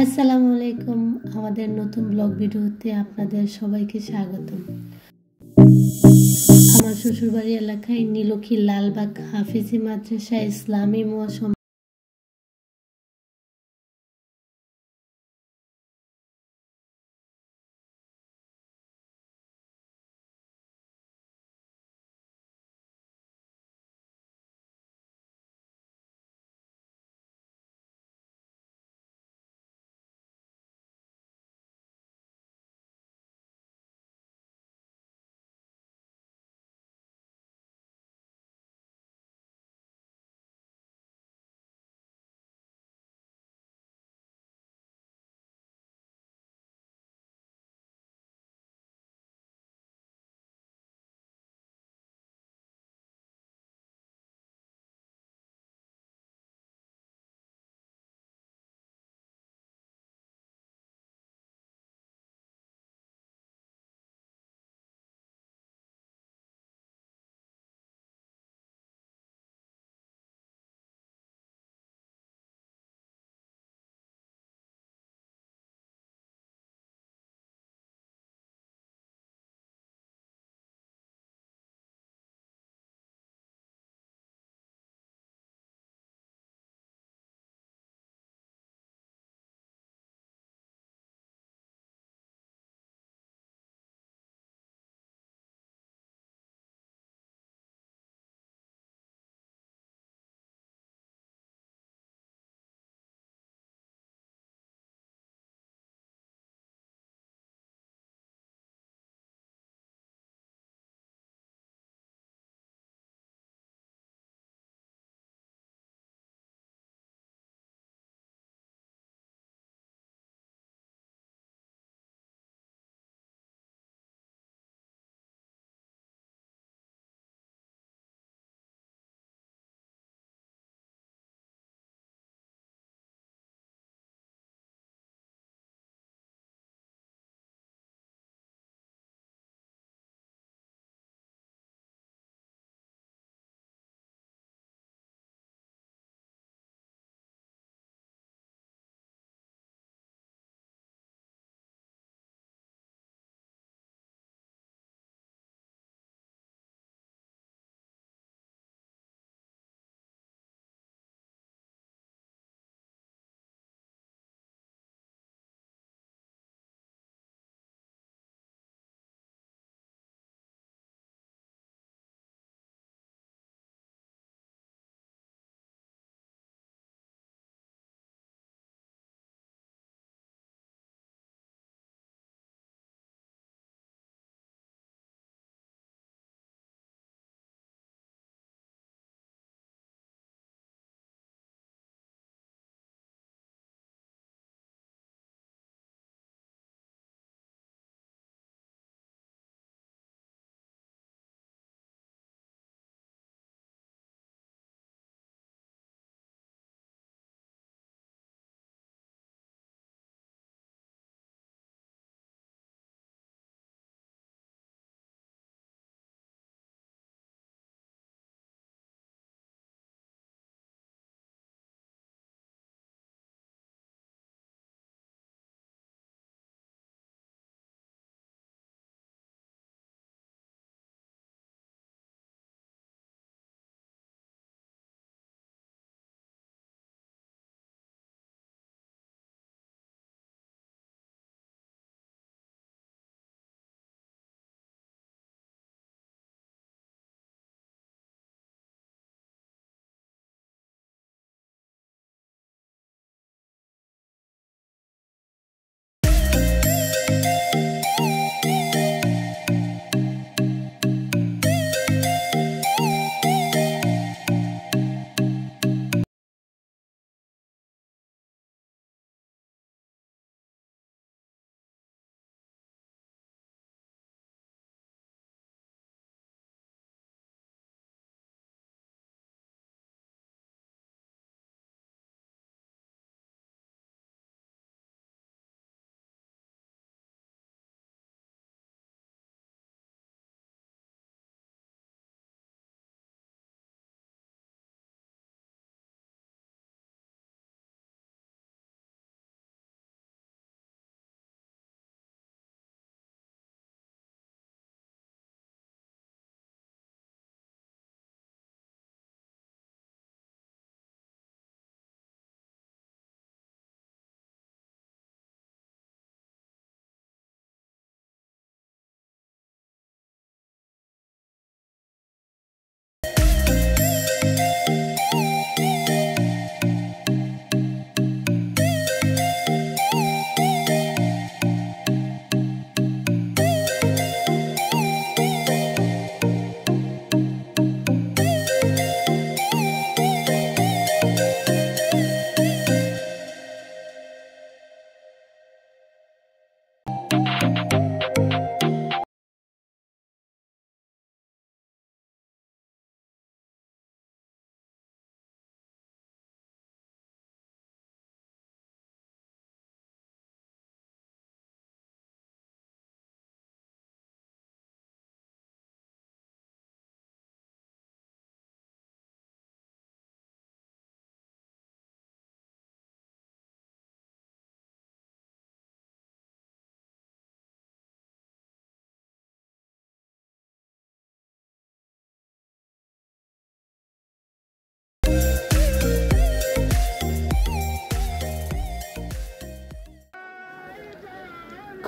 আসসালামু আলাইকুম। আমাদের নতুন ব্লগ ভিডিওতে আপনাদের সবাইকে স্বাগতম। আমার শ্বশুরবাড়ি এলাকায় নীলক্ষী লালবাগ হাফিজি মাদ্রাসা ইসলামী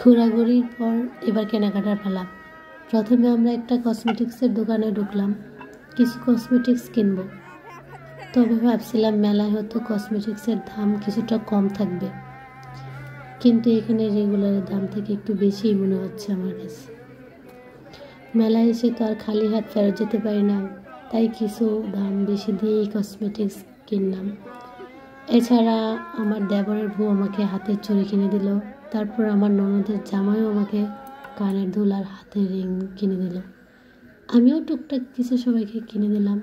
ঘোরাঘুরির পর এবার কেনাকাটার পালা। প্রথমে আমরা একটা কসমেটিক্সের দোকানে ঢুকলাম, কিছু কসমেটিক্স কিনব। তবে ভাবছিলাম মেলায় হয়তো কসমেটিক্সের দাম কিছুটা কম থাকবে, কিন্তু এখানে রেগুলারের দাম থেকে একটু বেশিই মনে হচ্ছে আমার কাছে। মেলায় এসে তো আর খালি হাত ফেরত যেতে পারি না, তাই কিছু দাম বেশি দিয়েই কসমেটিক্স কিনলাম। এছাড়া আমার দেবরের বউ আমাকে হাতের চুড়ি কিনে দিল, তারপর আমার ননদের জামাইও আমাকে কানের দুল আর হাতের রিং কিনে দিল। আমিও টুকটাক কিছু সবাইকে কিনে দিলাম।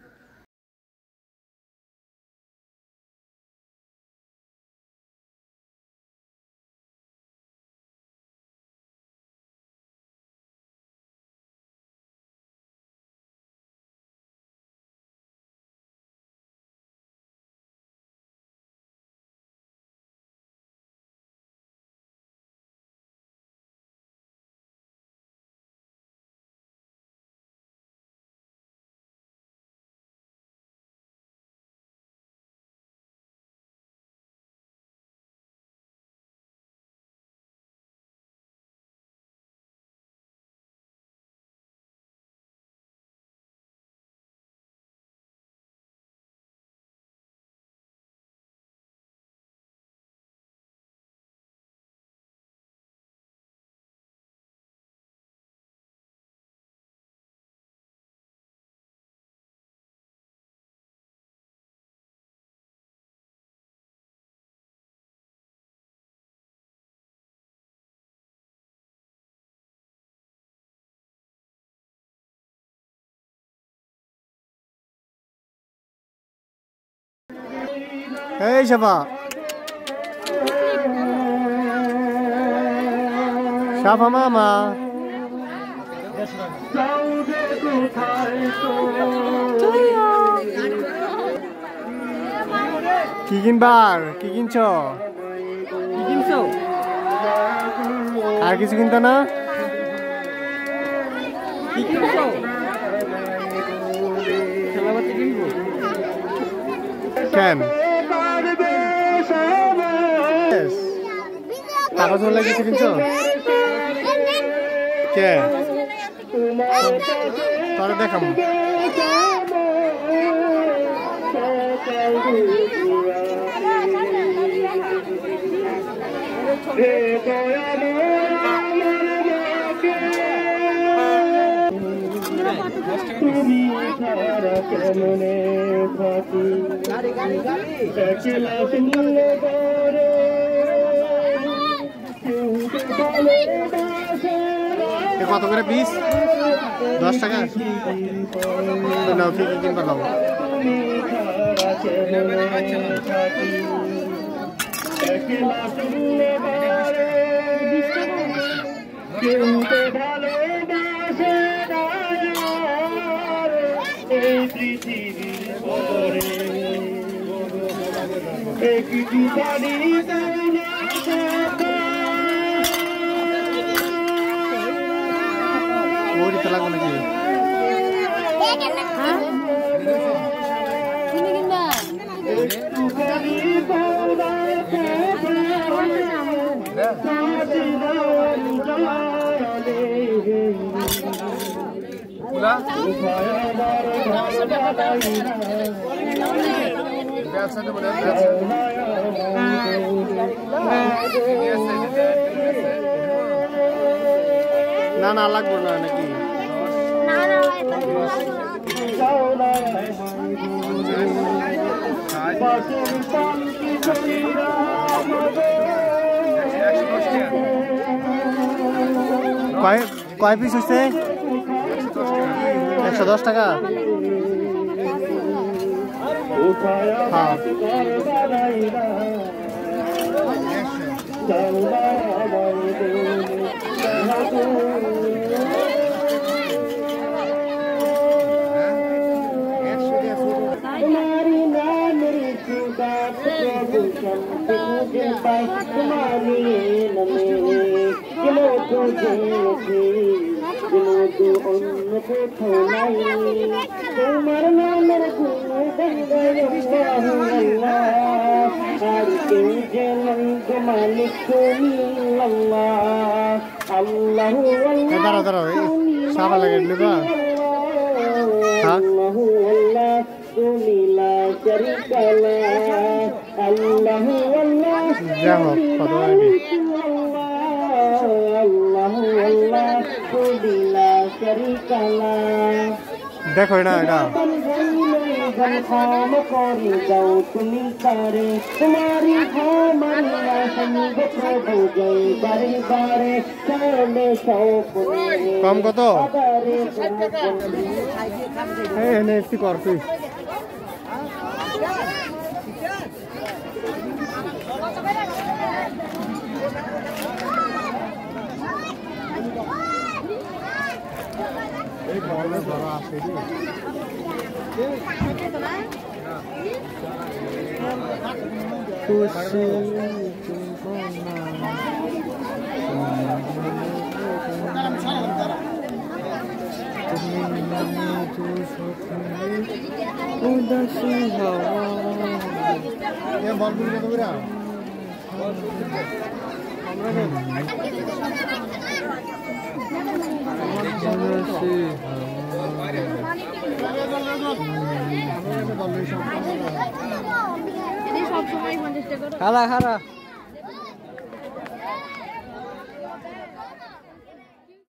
এই শাফা শাফা মামা কি কিনবার? কি কিনছো? আর কিছু কিনতো না? কেন কাগজ বলে কিছু কিনছো? কে তোরা দেখাম তুমি ছাড়া কেমনে থাকি একলা শুনলে করে কত করে পিস? 10 টাকা। নাও কি কিনবা নাও। একলা শুনলে করে কেউ তো ভালোবাসে না এই পৃথিবীর পরে একটু পানি ওইটা লাগবে নাকি? না না লাগবে না নাকি? কয় পিস হচ্ছে? 110 টাকা। হ্যাঁ তোমার নামের আর কেউ যেন মালিক তুমি আল্লাহ। আল্লাহু আল্লাহ দাঁড়াও দাঁড়াও সাবা লাগে নেবা আল্লাহু আল্লাহ তুমি লা শারীকা লা আল্লাহু আল্লাহ যাও কত লাগে আল্লাহু আল্লাহ তুমি লা শারীকা লা দেখো এটা খাম করে যাও তুমি তারে তোমারি খামারিয়া সঙ্গে প্রভু জয় বারে বারে চলে সপনে কম কত এনএফসি কর তুই এই বলে বড় আছে রে খুশি উদাসী হওয়া এ বলবি কত করে খারা খারা